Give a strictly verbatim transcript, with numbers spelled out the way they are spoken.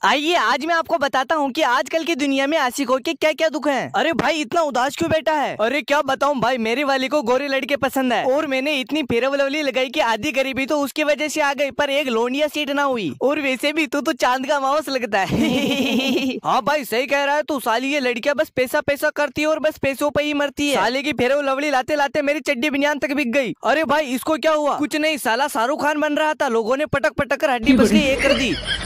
आइए आज मैं आपको बताता हूँ कि आजकल की दुनिया में आशिकों के क्या क्या दुख हैं। अरे भाई इतना उदास क्यों बैठा है? अरे क्या बताऊँ भाई, मेरी वाली को गोरे लड़के पसंद है और मैंने इतनी फेरवलवली लगाई कि आधी गरीबी तो उसकी वजह से आ गई, पर एक लोनिया सीट ना हुई। और वैसे भी तू तो चांद का माउस लगता है। हाँ भाई सही कह रहा है तू। साली ये लड़कियां बस पैसा पैसा करती है और बस पैसों पे ही मरती है। साले की फेरवलवली लाते लाते मेरी चड्डी बनियान तक बिक गई। अरे भाई इसको क्या हुआ? कुछ नहीं, साला शाहरुख खान बन रहा था, लोगों ने पटक पटक कर हड्डी बस के ये कर दी।